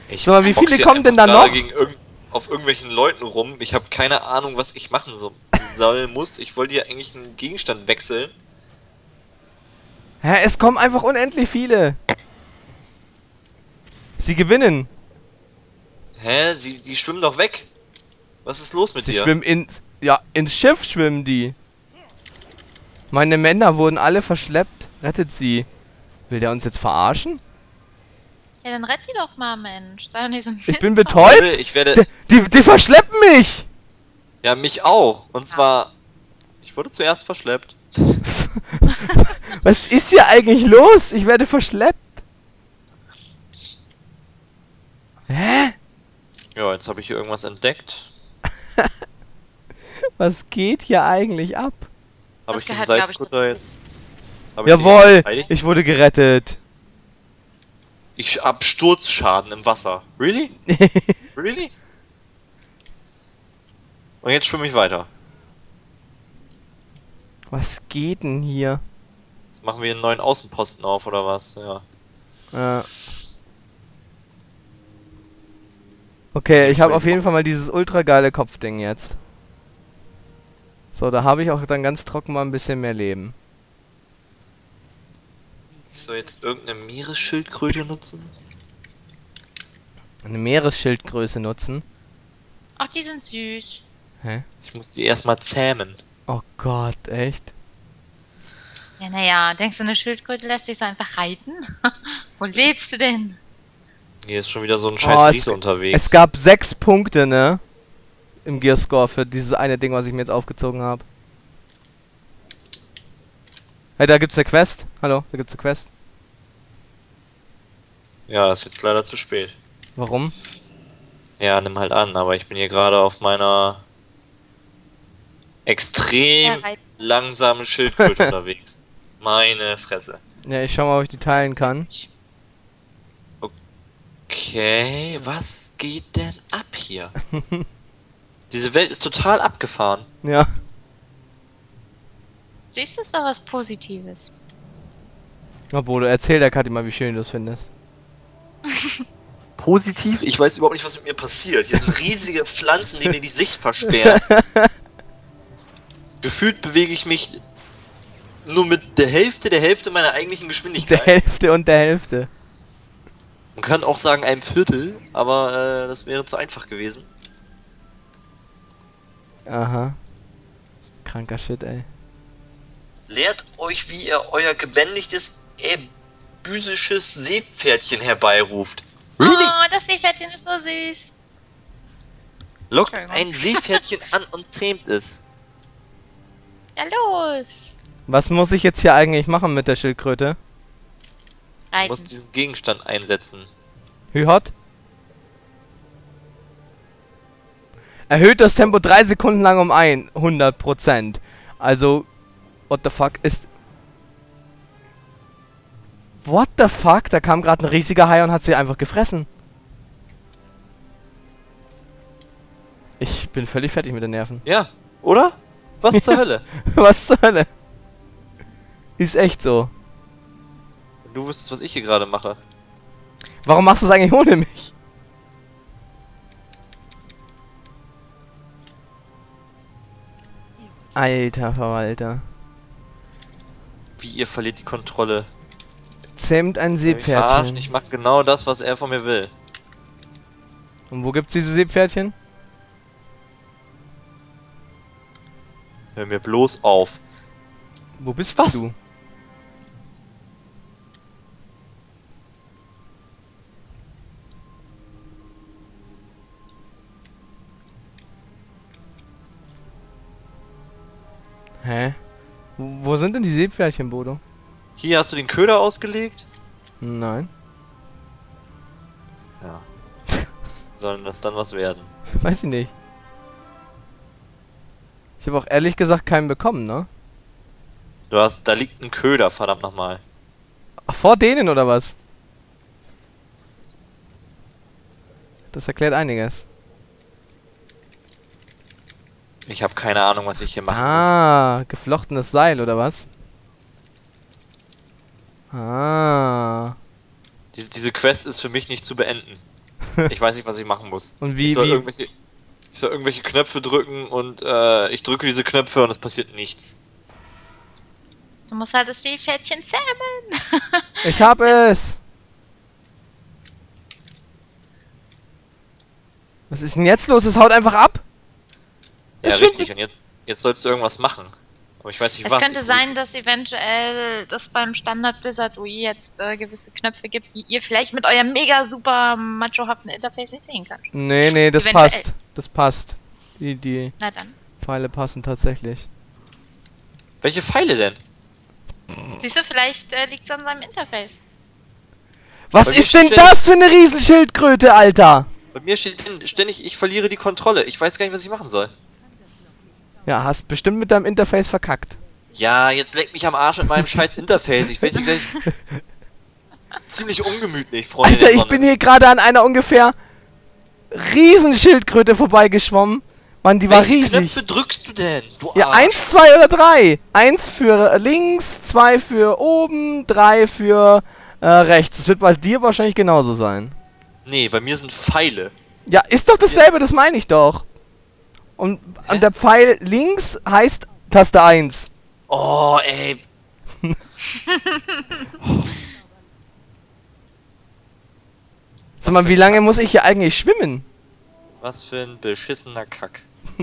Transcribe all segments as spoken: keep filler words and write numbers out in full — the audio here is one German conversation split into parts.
Ich Sag mal, wie box viele hier kommen denn einfach da gerade noch? Gegen irgend auf irgendwelchen Leuten rum. Ich habe keine Ahnung, was ich machen so soll, muss. Ich wollte ja eigentlich einen Gegenstand wechseln. Hä, es kommen einfach unendlich viele. Sie gewinnen. Hä? Sie, die schwimmen doch weg. Was ist los mit Sie dir? schwimmen ins... Ja, ins Schiff schwimmen die. Meine Männer wurden alle verschleppt. Rettet sie. Will der uns jetzt verarschen? Ja, dann rett die doch mal, Mensch. Sei doch nicht so ein Ich bin Mist. betäubt. Leute, ich werde... Die, die, die verschleppen mich. Ja, mich auch. Und zwar... Ich wurde zuerst verschleppt. Was ist hier eigentlich los? Ich werde verschleppt. Hä? Ja, jetzt habe ich hier irgendwas entdeckt. Was geht hier eigentlich ab? Habe Das ich den gehört, glaub ich, Salzkutter dazu. jetzt? Hab ich den Jawohl, jetzt verteidigt? ich wurde gerettet. Ich hab Sturzschaden im Wasser. Really? Really? Und jetzt schwimme ich weiter. Was geht denn hier? Jetzt machen wir einen neuen Außenposten auf, oder was? Ja. Äh. Okay, ich habe auf jeden Fall mal dieses ultra geile Kopfding jetzt. So, da habe ich auch dann ganz trocken mal ein bisschen mehr Leben. Ich soll jetzt irgendeine Meeresschildkröte nutzen? Eine Meeresschildgröße nutzen. Ach, die sind süß. Hä? Ich muss die erstmal zähmen. Oh Gott, echt? Ja, naja, denkst du, eine Schildkröte lässt sich so einfach reiten? Wo lebst du denn? Hier ist schon wieder so ein scheiß Oh, Riese es, unterwegs. es gab sechs Punkte, ne? Im Gearscore für dieses eine Ding, was ich mir jetzt aufgezogen habe. Hey, da gibt's eine Quest. Hallo, da gibt's eine Quest. Ja, ist jetzt leider zu spät. Warum? Ja, nimm halt an, aber ich bin hier gerade auf meiner extrem Ja, reiten. langsamen Schildkröte unterwegs. Meine Fresse. Ja, ich schau mal, ob ich die teilen kann. Okay, was geht denn ab hier? Diese Welt ist total abgefahren. Ja. Siehst du, ist doch was Positives. Obwohl, du erzähl der Kathi mal, wie schön du es findest. Positiv? Ich weiß überhaupt nicht, was mit mir passiert. Hier sind riesige Pflanzen, die mir die Sicht versperren. Gefühlt bewege ich mich nur mit der Hälfte der Hälfte meiner eigentlichen Der Geschwindigkeit. Hälfte und der Hälfte. Man kann auch sagen ein Viertel, aber äh, das wäre zu einfach gewesen. Aha. Kranker Shit, ey. Lehrt euch, wie ihr euer gebändigtes, ebysisches Seepferdchen herbeiruft. Really? Oh, das Seepferdchen ist so süß. Lockt Entschuldigung. ein Seepferdchen an und zähmt es. Ja, los. Was muss ich jetzt hier eigentlich machen mit der Schildkröte? Du Reiten. musst diesen Gegenstand einsetzen. Hü-Hot? Erhöht das Tempo drei Sekunden lang um hundert Prozent. Also, what the fuck ist... What the fuck? Da kam gerade ein riesiger Hai und hat sie einfach gefressen. Ich bin völlig fertig mit den Nerven. Ja, oder? Was zur Hölle? Was zur Hölle? Ist echt so. Wenn du wüsstest, was ich hier gerade mache. Warum machst du es eigentlich ohne mich? Alter Verwalter. Wie ihr verliert die Kontrolle. Zähmt ein Ich verarschen, Seepferdchen. ich mach genau das, was er von mir will. Und wo gibt's diese Seepferdchen? Hör mir bloß auf. Wo bist Was? du? Hä? Wo wo sind denn die Seepferdchen, Bodo? Hier hast du den Köder ausgelegt? Nein. Ja. Sollen das dann was werden? Weiß ich nicht. Ich habe auch ehrlich gesagt keinen bekommen, ne? Du hast, da liegt ein Köder, verdammt nochmal. Ach, vor denen oder was? Das erklärt einiges. Ich habe keine Ahnung, was ich hier machen Ah, geflochtenes Seil oder was? Ah. muss. Diese, diese Quest ist für mich nicht zu beenden. Ich weiß nicht, was ich machen muss. Und wie, ich, soll wie? Irgendwelche, ich soll irgendwelche Knöpfe drücken und äh, ich drücke diese Knöpfe und es passiert nichts. Du musst halt das Seepferdchen zähmen. Ich hab es! Was ist denn jetzt los? Es haut einfach ab! Ja, Es richtig. schwimmt- Und jetzt, jetzt sollst du irgendwas machen. Aber ich weiß nicht Es was. könnte ich sein, dass eventuell das beim Standard Blizzard U I jetzt äh, gewisse Knöpfe gibt, die ihr vielleicht mit eurem mega super machohaften Interface nicht sehen könnt. Nee, nee, das Eventuell. passt. Das passt. Die, die Na dann. Pfeile passen tatsächlich. Welche Pfeile denn? Siehst du, vielleicht äh, liegt es an seinem Interface. Was Bei mir ist denn steht- das für eine Riesenschildkröte, Alter? Bei mir steht ständig, ich verliere die Kontrolle. Ich weiß gar nicht, was ich machen soll. Ja, hast bestimmt mit deinem Interface verkackt. Ja, jetzt leck mich am Arsch mit meinem scheiß Interface. Ich werde hier gleich ziemlich ungemütlich, Freunde. Alter, der ich Sonne. bin hier gerade an einer ungefähr Riesenschildkröte vorbeigeschwommen. Mann, die war Welche riesig. Knöpfe drückst du denn? Du Ja, Arsch. eins, zwei oder drei. Eins für links, zwei für oben, drei für äh, rechts. Das wird bei dir wahrscheinlich genauso sein. Nee, bei mir sind Pfeile. Ja, ist doch dasselbe, das meine ich doch. Und, Hä? und der Pfeil links heißt Taste eins. Oh, ey. Sag mal, wie lange muss ich hier eigentlich schwimmen? Was für ein beschissener Kack.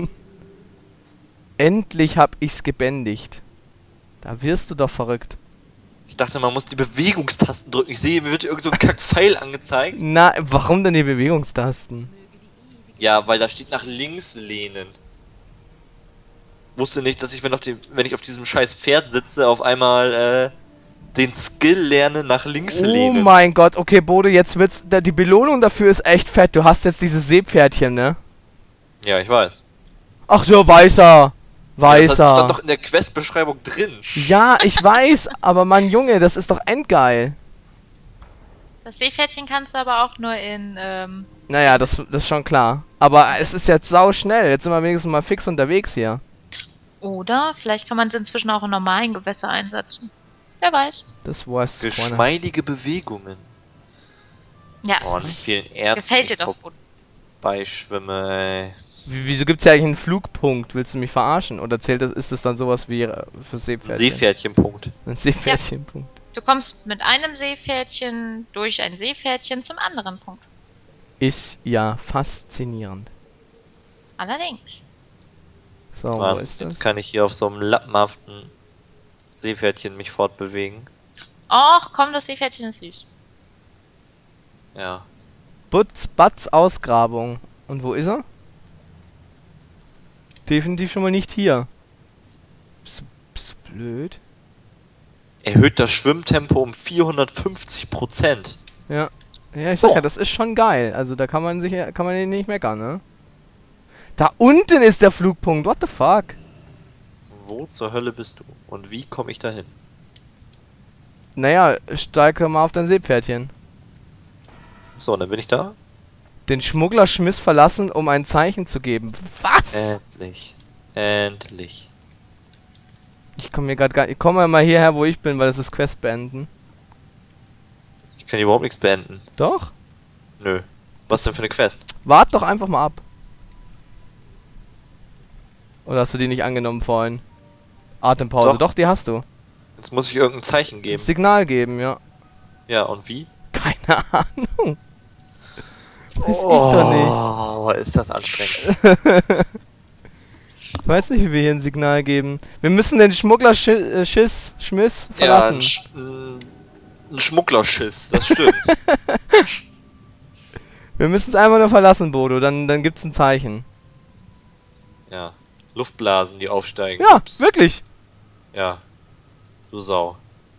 Endlich hab ich's gebändigt. Da wirst du doch verrückt. Ich dachte, man muss die Bewegungstasten drücken. Ich sehe, mir wird irgend so ein Kack-Pfeil angezeigt. Na, warum denn die Bewegungstasten? Ja, weil da steht nach links lehnen. Wusste nicht, dass ich, wenn, auf dem, wenn ich auf diesem scheiß Pferd sitze, auf einmal äh, den Skill lerne, nach links Oh lehnen. mein Gott, okay, Bode, jetzt wird's. Da, die Belohnung dafür ist echt fett. Du hast jetzt dieses Seepferdchen, ne? Ja, ich weiß. Ach so, weißer. Ja, das stand Weißer. doch in der Quest-Beschreibung drin. Ja, ich weiß, aber Mann, Junge, das ist doch endgeil. Das Seepferdchen kannst du aber auch nur in, ähm, Naja, das, das ist schon klar. Aber es ist jetzt sau schnell. Jetzt sind wir wenigstens mal fix unterwegs hier. oder vielleicht kann man es inzwischen auch in normalen Gewässer einsetzen. Wer weiß. Das war's. Geschmeidige Bewegungen. Ja, Oh, an vielen Ärzten gefällt dir doch gut. vorbeischwimme, ey. Wie, wieso gibt's ja eigentlich einen Flugpunkt? Willst du mich verarschen? Oder zählt das, ist das dann sowas wie äh, für Seepferdchen? Seepferdchenpunkt. Ein Seepferdchenpunkt. Du kommst mit einem Seepferdchen durch ein Seepferdchen zum anderen Punkt. Ist ja faszinierend. Allerdings. So, wo Was? ist das? Jetzt kann ich hier auf so einem lappenhaften Seepferdchen mich fortbewegen. Och, komm, das Seepferdchen ist süß. Ja. Butz, Batz, Ausgrabung. Und wo ist er? Definitiv schon mal nicht hier. Bist, du- bist du blöd? Erhöht das Schwimmtempo um vierhundertfünfzig Prozent. Ja. Ja, ich sag Oh. ja, das ist schon geil. Also da kann man sich kann man nicht meckern, ne? Da unten ist der Flugpunkt. What the fuck? Wo zur Hölle bist du? Und wie komme ich dahin? Naja, steige mal auf dein Seepferdchen. So, dann bin ich da. Den Schmugglerschmiss verlassen, um ein Zeichen zu geben. Was? Endlich. Endlich. Ich komme mir gerade gar Ich komme mal hierher, wo ich bin, weil das ist Quest beenden. Ich kann hier überhaupt nichts beenden. Doch? Nö. Was denn für eine Quest? Wart doch einfach mal ab. Oder hast du die nicht angenommen vorhin? Atempause. Doch. Doch, die hast du. Jetzt muss ich irgendein Zeichen geben. Signal geben, ja. Ja, und wie? Keine Ahnung. Weiß ich doch nicht. Oh, ist das anstrengend. Ich weiß nicht, wie wir hier ein Signal geben. Wir müssen den Schmugglerschiss, Schmiss Ja, verlassen. ein, Sch ein, ein Schmugglerschiss, das stimmt. Wir müssen es einfach nur verlassen, Bodo. Dann, dann gibt's ein Zeichen. Ja. Luftblasen, die aufsteigen. Ja, Ups. wirklich. Ja. Du Sau.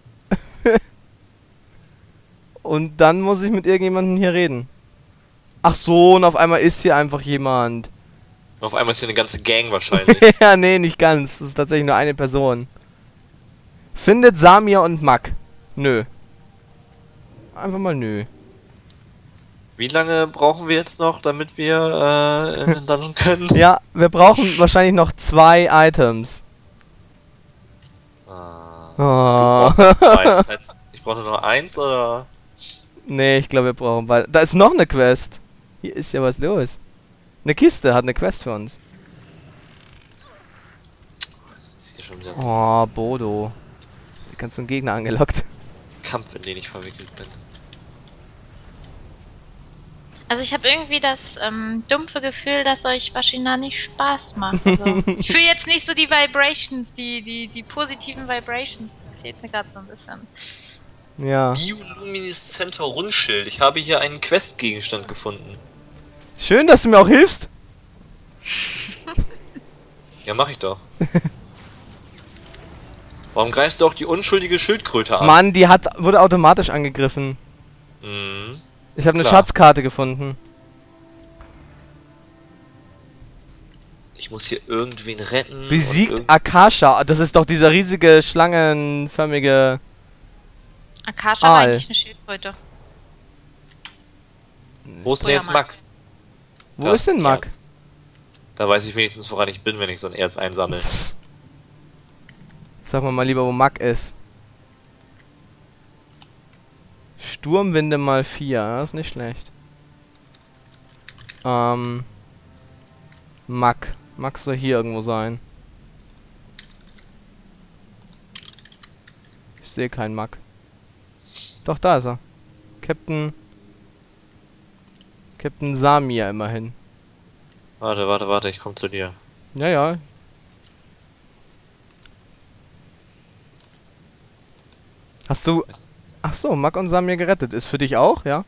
Und dann muss ich mit irgendjemandem hier reden. Ach so, und auf einmal ist hier einfach jemand. Auf einmal ist hier eine ganze Gang wahrscheinlich. Ja, nee, nicht ganz. Das ist tatsächlich nur eine Person. Findet Samir und Mack. Nö. Einfach mal nö. Wie lange brauchen wir jetzt noch, damit wir äh, in den Dungeon können? Ja, wir brauchen wahrscheinlich noch zwei Items. Ah, Oh. du brauchst noch zwei. Das heißt, ich brauche nur noch eins oder? Nee, ich glaube, wir brauchen beide. Da ist noch eine Quest. Hier ist ja was los. Eine Kiste hat eine Quest für uns. Das ist hier schon wieder so Oh, Bodo. Die ganzen Gegner angelockt. ein Kampf, in den ich verwickelt bin. Also ich habe irgendwie das ähm, dumpfe Gefühl, dass euch Vashina nicht Spaß macht. Also, ich fühle jetzt nicht so die Vibrations, die, die, die positiven Vibrations. Das fehlt mir gerade so ein bisschen. Ja. Biolumineszenter Rundschild. Ich habe hier einen Questgegenstand gefunden. Schön, dass du mir auch hilfst. Ja, mach ich doch. Warum greifst du auch die unschuldige Schildkröte an? Mann, die hat wurde automatisch angegriffen. Mhm. Ich habe eine klar. Schatzkarte gefunden. Ich muss hier irgendwen retten. Besiegt und irgend- Akasha. Das ist doch dieser riesige, schlangenförmige... Akasha war Aal. eigentlich eine Schildkröte. Wo ist denn Früher jetzt mal. Mack? Wo Da ist denn ein Mack? Erz. Da weiß ich wenigstens, woran ich bin, wenn ich so ein Erz einsammle. Sag mal mal lieber, wo Mack ist. Sturmwinde mal vier, das ist nicht schlecht. Ähm. Mack. Mack soll hier irgendwo sein. Ich sehe keinen Mack. Doch, da ist er. Captain. Captain Samir immerhin. Warte, warte, warte, ich komm zu dir. Ja, ja. Hast du... Ach so, Mack und Samir gerettet. Ist für dich auch, ja?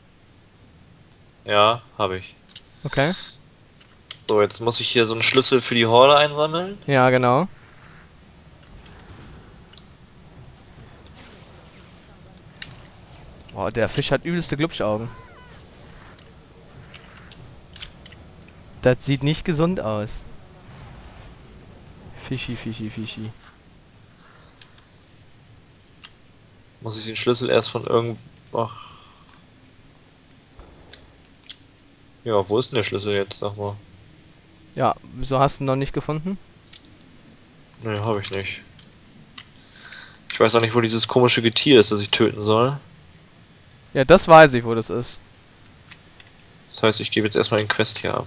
Ja, habe ich. Okay. So, jetzt muss ich hier so einen Schlüssel für die Horde einsammeln. Ja, genau. Boah, der Fisch hat übelste Glubschaugen. Das sieht nicht gesund aus. Fischi, Fischi, Fischi. Muss ich den Schlüssel erst von irgend... Ach. Ja, wo ist denn der Schlüssel jetzt, sag mal? Ja, wieso hast du ihn noch nicht gefunden? Ne, habe ich nicht. Ich weiß auch nicht, wo dieses komische Getier ist, das ich töten soll. Ja, das weiß ich, wo das ist. Das heißt, ich gebe jetzt erstmal den Quest hier ab.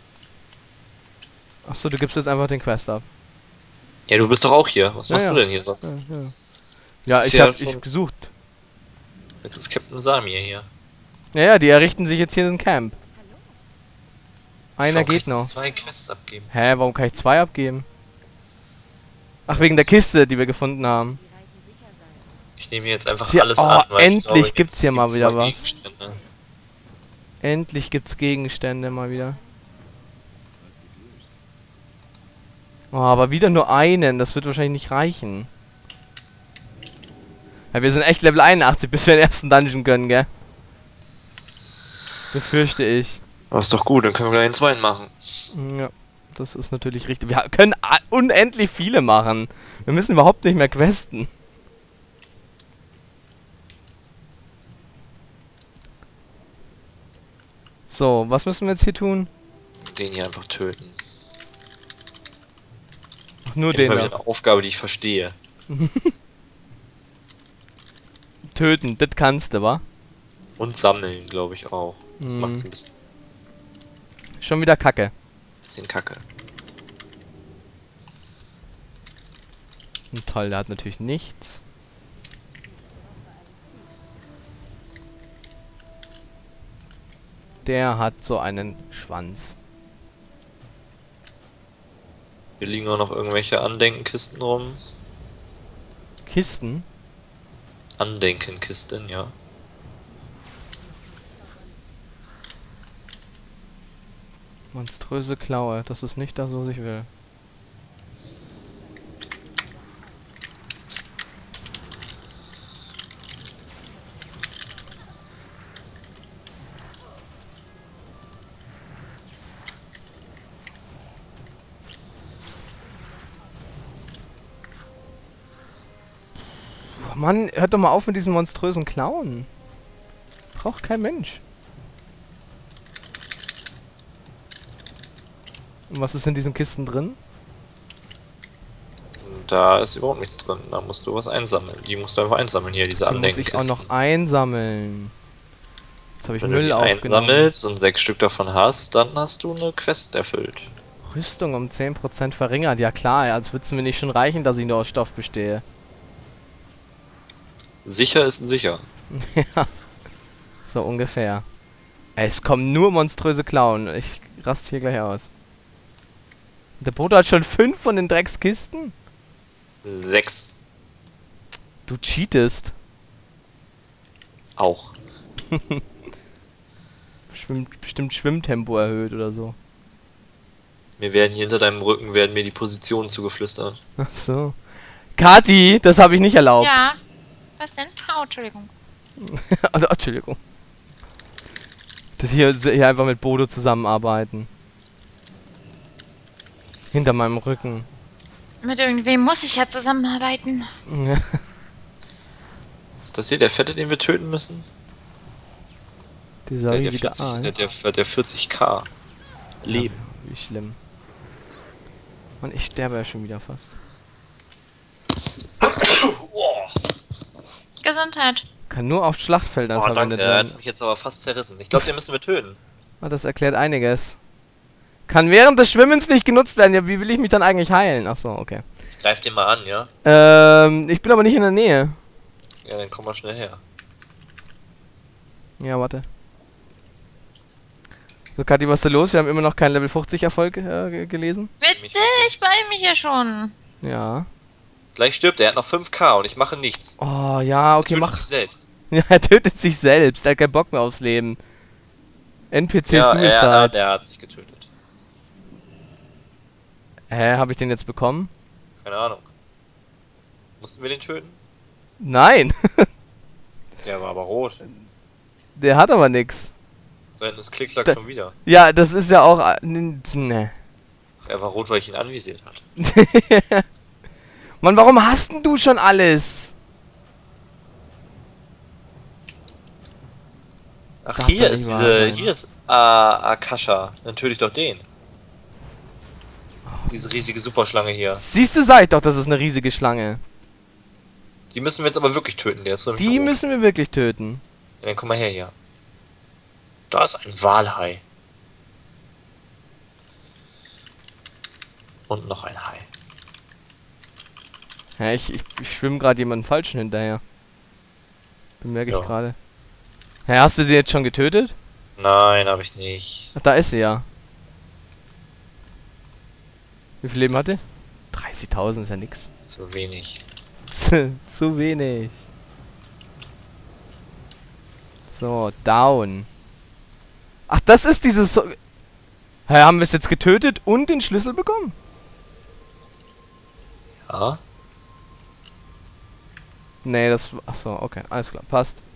Achso, du gibst jetzt einfach den Quest ab. Ja, du bist doch auch hier. Was Ja, machst ja. du denn hier sonst? Ja, ja. Ja, ist ich ja hab schon- ich gesucht. Jetzt ist Captain Samir hier. Ja, ja, die errichten sich jetzt hier ein Camp. Einer Warum kann geht ich jetzt noch. zwei Quests abgeben. Hä, warum kann ich zwei abgeben? Ach, wegen der Kiste, die wir gefunden haben. Ich nehme jetzt einfach Tja, alles oh, an. weil ich endlich glaube, gibt's jetzt hier mal gibt's wieder was. Gegenstände. Endlich gibt's Gegenstände mal wieder. Oh, aber wieder nur einen, das wird wahrscheinlich nicht reichen. Ja, wir sind echt Level einundachtzig, bis wir den ersten Dungeon können, gell? Befürchte ich. Aber ist doch gut, dann können wir gleich den zweiten machen. Ja, das ist natürlich richtig. Wir können a- unendlich viele machen. Wir müssen überhaupt nicht mehr questen. So, was müssen wir jetzt hier tun? Den hier einfach töten. Ach, nur Endlich den mal da. wieder eine Aufgabe, die ich verstehe. Töten, das kannst du, wa? Und sammeln, glaube ich auch. Das Mhm. macht's ein bisschen, Schon wieder Kacke. bisschen kacke. Und toll, der hat natürlich nichts. Der hat so einen Schwanz. Hier liegen auch noch irgendwelche Andenkenkisten rum. Kisten? Andenkenkisten, ja. Monströse Klaue. Das ist nicht das, was ich will. Oh Mann, hört doch mal auf mit diesen monströsen Klauen. Braucht kein Mensch. Und was ist in diesen Kisten drin? Und da ist überhaupt nichts drin. Da musst du was einsammeln. Die musst du einfach einsammeln hier, diese Die muss ich auch Andenkenkisten. noch einsammeln. Jetzt habe ich Wenn du Müll die aufgenommen. einsammelst und sechs Stück davon hast, dann hast du eine Quest erfüllt. Rüstung um zehn Prozent verringert. Ja klar, als würde es mir nicht schon reichen, dass ich nur aus Stoff bestehe. Sicher ist sicher. Ja. So ungefähr. Es kommen nur monströse Klauen. Ich raste hier gleich aus. Der Bodo hat schon fünf von den Dreckskisten? Sechs. Du cheatest. Auch. Schwimmt, bestimmt Schwimmtempo erhöht oder so. Mir werden hier hinter deinem Rücken werden mir die Positionen zugeflüstert. Ach so. Kati, das habe ich nicht erlaubt. Ja. Was denn? Oh, Entschuldigung. Also, Entschuldigung. Dass hier, hier einfach mit Bodo zusammenarbeiten. Hinter meinem Rücken. Mit irgendwem muss ich ja zusammenarbeiten. Ja. Ist das hier der Fette, den wir töten müssen? Dieser Der, der, riesige vierzig, Aal. der, der, der vierzig K. Leben. Ja, wie schlimm. Mann, ich sterbe ja schon wieder fast. Gesundheit. Kann nur auf Schlachtfeldern Oh, verwendet danke, er werden. hat mich jetzt aber fast zerrissen. Ich glaube, den müssen wir töten. Ah, das erklärt einiges. Kann während des Schwimmens nicht genutzt werden. Ja, wie will ich mich dann eigentlich heilen? Ach so, okay. Ich greif den mal an, ja? Ähm, ich bin aber nicht in der Nähe. Ja, dann komm mal schnell her. Ja, warte. So, Kathi, was ist da los? Wir haben immer noch keinen Level fünfzig Erfolg äh, ge- gelesen. Bitte, ich beeil mich ja schon. Ja. Gleich stirbt er, er hat noch fünf K und ich mache nichts. Oh, ja, okay, Tötet mach. sich selbst. Ja, er tötet sich selbst. Er hat keinen Bock mehr aufs Leben. N P C Ja, Suicide. er, er, der hat sich getötet. Hä, habe ich den jetzt bekommen? Keine Ahnung. Mussten wir den töten? Nein. Der war aber rot. Der hat aber nix. Da hinten ist Klickslack Da- schon wieder. Ja, das ist ja auch... äh, n- Ne. Er war rot, weil ich ihn anvisiert hatte. Mann, warum hast denn du schon alles? Ach, Darf hier doch ist nicht wahr diese... sein. Hier ist äh, Akasha. Dann töte ich doch den. Diese riesige Superschlange hier. Siehst du, sag ich doch, das ist eine riesige Schlange. Die müssen wir jetzt aber wirklich töten, der ist so Die müssen wir wirklich töten. Ja, dann komm mal her hier. Da ist ein Walhai. Und noch ein Hai. Ja, ich, ich, ich schwimme gerade jemanden Falschen hinterher. Bemerke ich Ja. gerade. Hä, hast du sie jetzt schon getötet? Nein, habe ich nicht. Ach, da ist sie ja. Wie viel Leben hatte? dreißigtausend ist ja nix. Zu wenig. Zu, zu wenig. So, down. Ach, das ist dieses... So Hä, haben wir es jetzt getötet und den Schlüssel bekommen? Ja. Nee, das... Ach so, okay, alles klar, passt.